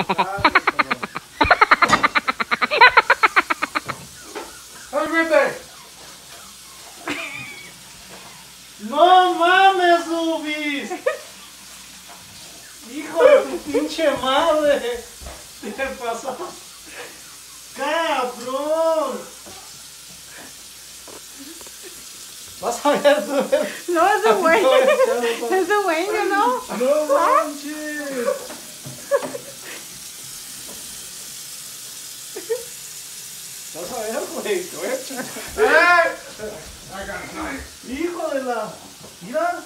Happy birthday. ¡No mames, Ubis! ¡Hijo de tu pinche madre! ¿Qué pasó? ¡Cabrón! Vas a ver tú. No, es de güey. Es de güey, ¿no? ¡No manches! Vas a ver, güey. Te voy a chingar. Hey! I got a knife. ¡Hijo de la! ¡Mira!